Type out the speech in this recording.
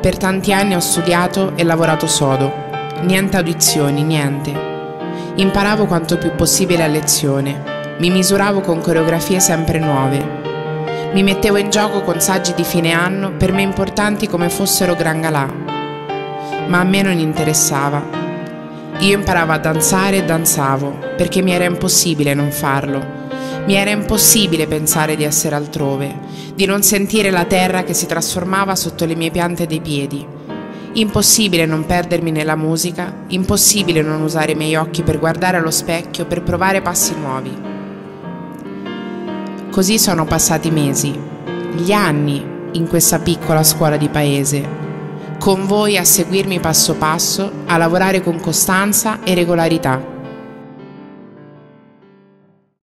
Per tanti anni ho studiato e lavorato sodo. Niente audizioni, niente. Imparavo quanto più possibile a lezione. Mi misuravo con coreografie sempre nuove. Mi mettevo in gioco con saggi di fine anno per me importanti come fossero gran galà. Ma a me non interessava. Io imparavo a danzare e danzavo, perché mi era impossibile non farlo. Mi era impossibile pensare di essere altrove, di non sentire la terra che si trasformava sotto le mie piante dei piedi. Impossibile non perdermi nella musica, impossibile non usare i miei occhi per guardare allo specchio, per provare passi nuovi. Così sono passati mesi, gli anni in questa piccola scuola di paese, con voi a seguirmi passo passo, a lavorare con costanza e regolarità.